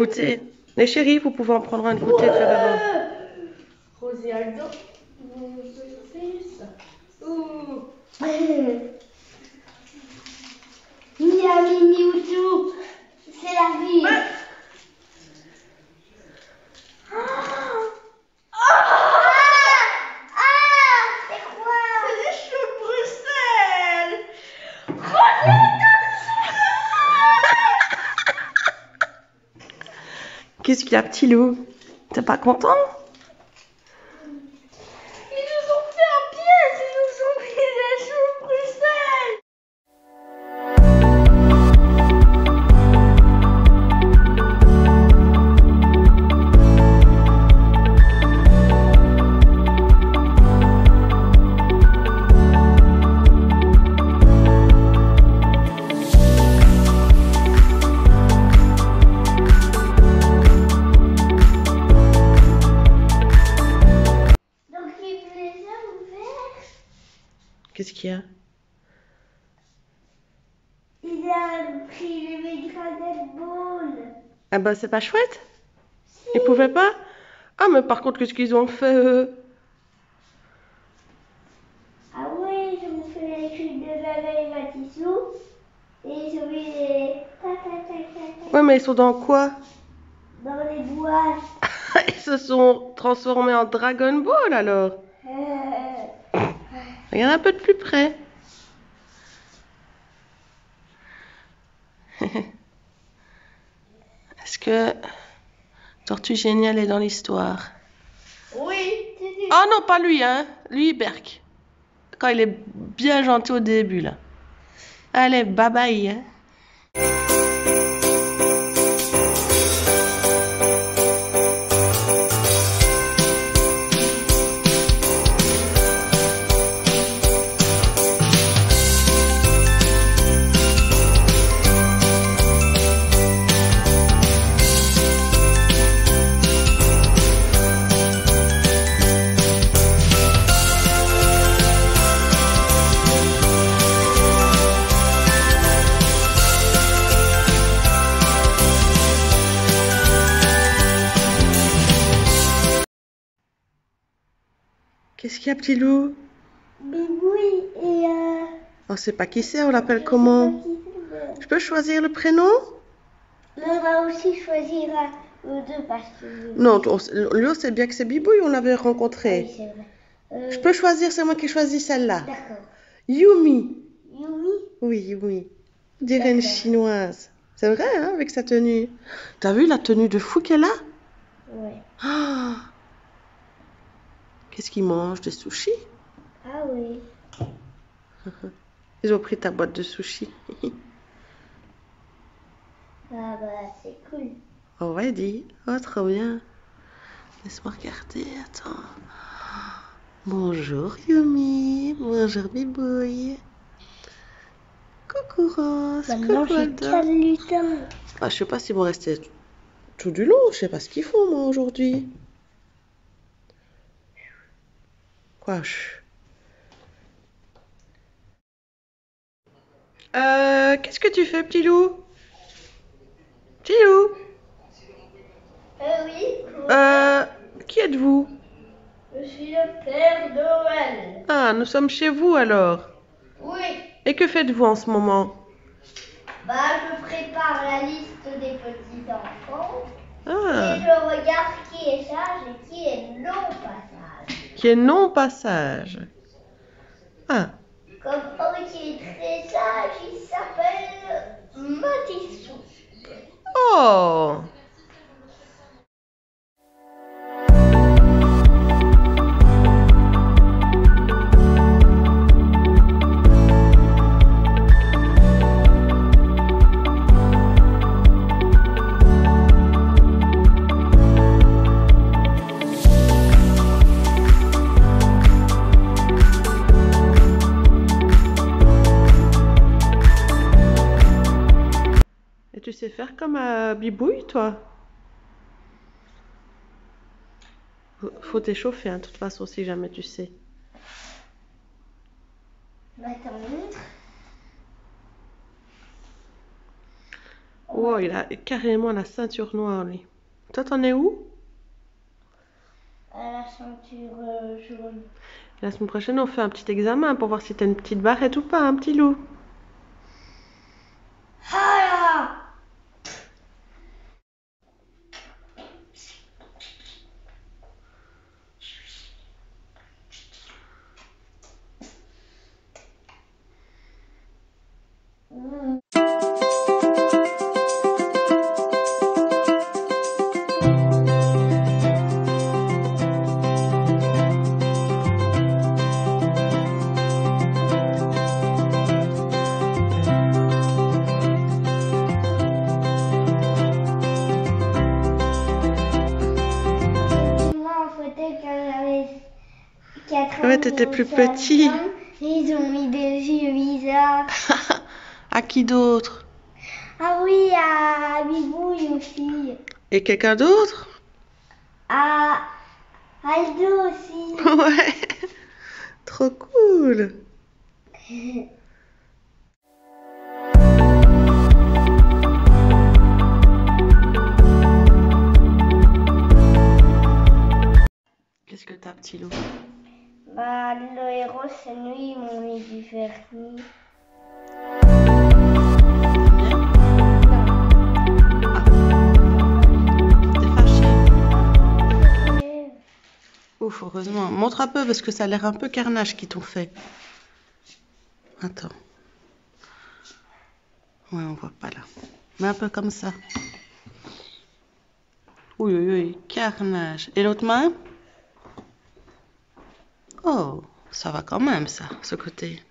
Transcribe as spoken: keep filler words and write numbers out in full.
goûter. Les chéris, vous pouvez en prendre un goûter, Ferrero. Rosie Aldo. C'est ça. Ouh. Miami Mewtwo. C'est la vie. Ouais. Qu'est-ce qu'il y a, petit loup? T'es pas content? Ils nous ont fait un piège, ils nous ont mis des choux Bruxelles. Qu'est-ce qu'il y a? Il a pris le Dragon Ball. Ah bah c'est pas chouette? Si. Ils pouvaient pas? Ah mais par contre qu'est-ce qu'ils ont fait eux? Ah oui, ils ont fait les trucs de Lala et Matissou. Et ils ont mis les... Ouais mais ils sont dans quoi? Dans les boîtes. Ils se sont transformés en Dragon Ball alors? Euh... Regarde un peu de plus près. Est-ce que Tortue Géniale est dans l'histoire? Oui. Oh non, pas lui, hein. Lui, Berk. Quand il est bien gentil au début, là. Allez, bye bye. Hein. Qu'est-ce qu'il y a, petit loup? Bibouille et... Euh... On sait pas qui c'est, on l'appelle comment? Je peux choisir le prénom? Mais on va aussi choisir euh, deux parce que... Non, on, lui on sait bien que c'est Bibouille, on l'avait rencontré. Oui, c'est vrai. Euh... Je peux choisir, c'est moi qui choisis celle-là. D'accord. Yumi. Yumi? Oui, Yumi. On dirait une chinoise. C'est vrai, hein, avec sa tenue. T'as vu la tenue de fou qu'elle a? Oui. Ah. Qu'est-ce qu'ils mangent? Des sushis? Ah oui. Ils ont pris ta boîte de sushis. Ah bah c'est cool. On va dire. Oh, trop bien. Laisse-moi regarder, attends. Bonjour Yumi. Bonjour Bibouille. Coucou Rose. Maintenant coucou j'ai Aldo. quatre lutins. Ah, je sais pas s'ils vont rester tout du long. Je sais pas ce qu'ils font moi aujourd'hui. Quoi? Euh, qu'est-ce que tu fais, petit loup? Petit loup? Euh oui. Euh, qui êtes-vous? Je suis le Père Noël. Ah, nous sommes chez vous alors. Oui. Et que faites-vous en ce moment? Bah je prépare la liste des petits enfants. Ah. Et je regarde qui est sage et qui est non pas sage. Qui est non-passage. Ah. Comme un qui est très sage, il s'appelle Matissou. Oh. Tu sais faire comme à Bibouille, toi? Faut t'échauffer, hein, de toute façon, si jamais tu sais. Bah, t'en montres. Oh, il a carrément la ceinture noire, lui. Toi, t'en es où? À la ceinture euh, jaune. La semaine prochaine, on fait un petit examen pour voir si t'as une petite barrette ou pas, un petit loup. Ah là! Moi, en photo, quand j'avais quatre ans, Ouais, t'étais plus petit. Ils ont mis des yeux bizarres. À qui d'autre? Ah oui, à Bibouille aussi. Et quelqu'un d'autre? À Aldo aussi. Ouais, trop cool. Qu'est-ce que t'as, petit loup? Bah, le héros, c'est lui, ils m'ont mis du vernis. T'es fâché? Et Ouf, heureusement. Montre un peu parce que ça a l'air un peu carnage qu'ils t'ont fait. Attends. Ouais, on voit pas là. Mais un peu comme ça. Oui, oui, oui, carnage. Et l'autre main? Oh, ça va quand même, ça, ce côté.